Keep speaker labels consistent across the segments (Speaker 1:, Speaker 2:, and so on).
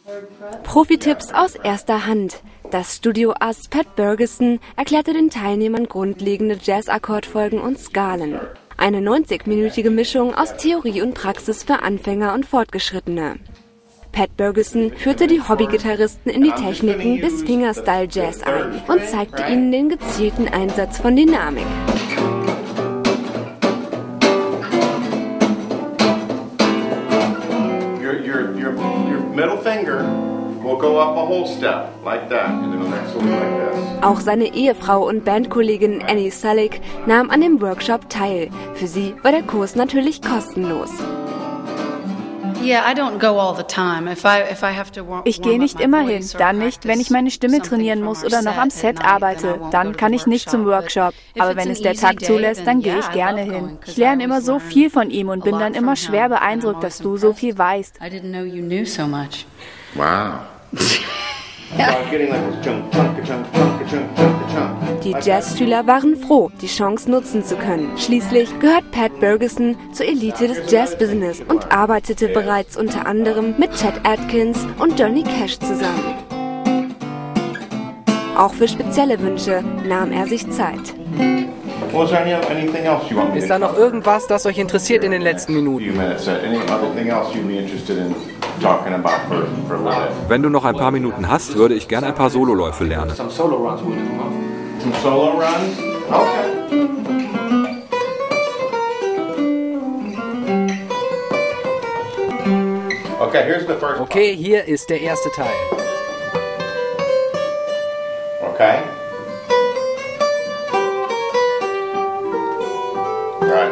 Speaker 1: Profi-Tipps aus erster Hand. Das Studio-Ass Pat Bergeson erklärte den Teilnehmern grundlegende Jazz-Akkordfolgen und Skalen. Eine 90-minütige Mischung aus Theorie und Praxis für Anfänger und Fortgeschrittene. Pat Bergeson führte die Hobbygitarristen in die Techniken des Fingerstyle-Jazz ein und zeigte ihnen den gezielten Einsatz von Dynamik.
Speaker 2: Middle finger will go up a whole step, like that, and then the next one like this.
Speaker 1: Auch seine Ehefrau und Bandkollegin Annie Salick nahm an dem Workshop teil. Für sie war der Kurs natürlich kostenlos.
Speaker 3: Ich gehe nicht immer hin, dann nicht, wenn ich meine Stimme trainieren muss oder noch am Set arbeite. Dann kann ich nicht zum Workshop. Aber wenn es der Tag zulässt, dann gehe ich gerne hin. Ich lerne immer so viel von ihm und bin dann immer schwer beeindruckt, dass du so viel weißt.
Speaker 2: Wow.
Speaker 1: Die Jazzschüler waren froh, die Chance nutzen zu können. Schließlich gehört Pat Bergeson zur Elite des Jazzbusiness und arbeitete bereits unter anderem mit Chet Atkins und Johnny Cash zusammen. Auch für spezielle Wünsche nahm er sich Zeit.
Speaker 4: Ist da noch irgendwas, das euch interessiert in den letzten Minuten?
Speaker 5: Wenn du noch ein paar Minuten hast, würde ich gerne ein paar Sololäufe lernen.
Speaker 4: Okay, hier ist der erste Teil.
Speaker 2: Okay. Right.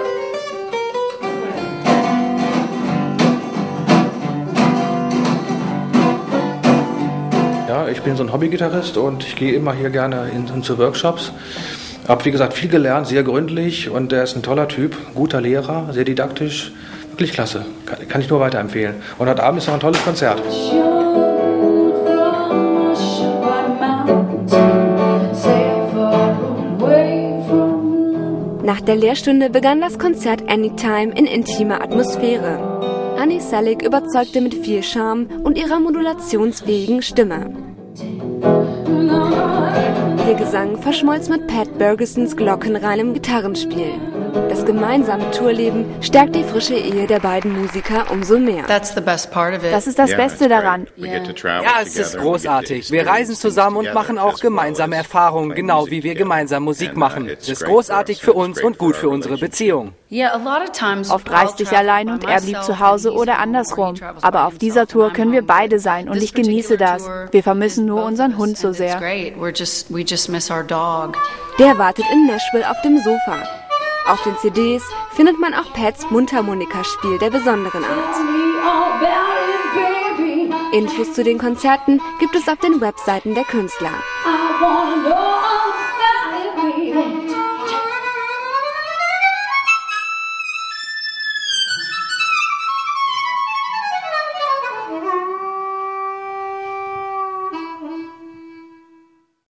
Speaker 6: Ja, ich bin so ein Hobbygitarrist und ich gehe immer hier gerne zu Workshops. Hab wie gesagt viel gelernt, sehr gründlich, und der ist ein toller Typ, guter Lehrer, sehr didaktisch, wirklich klasse. Kann ich nur weiterempfehlen. Und heute Abend ist noch ein tolles Konzert.
Speaker 1: Nach der Lehrstunde begann das Konzert Anytime in intimer Atmosphäre. Annie Salick überzeugte mit viel Charme und ihrer modulationsfähigen Stimme. Ihr Gesang verschmolz mit Pat Bergesons glockenreinem Gitarrenspiel. Das gemeinsame Tourleben stärkt die frische Ehe der beiden Musiker umso mehr.
Speaker 3: Das ist das Beste daran.
Speaker 4: Ja, es ist großartig. Wir reisen zusammen und machen auch gemeinsame Erfahrungen, genau wie wir gemeinsam Musik machen. Es ist großartig für uns und gut für unsere Beziehung.
Speaker 3: Oft reiste ich allein und er blieb zu Hause oder andersrum. Aber auf dieser Tour können wir beide sein und ich genieße das. Wir vermissen nur unseren Hund so sehr.
Speaker 1: Der wartet in Nashville auf dem Sofa. Auf den CDs findet man auch Pats Mundharmonikaspiel der besonderen Art. Infos zu den Konzerten gibt es auf den Webseiten der Künstler.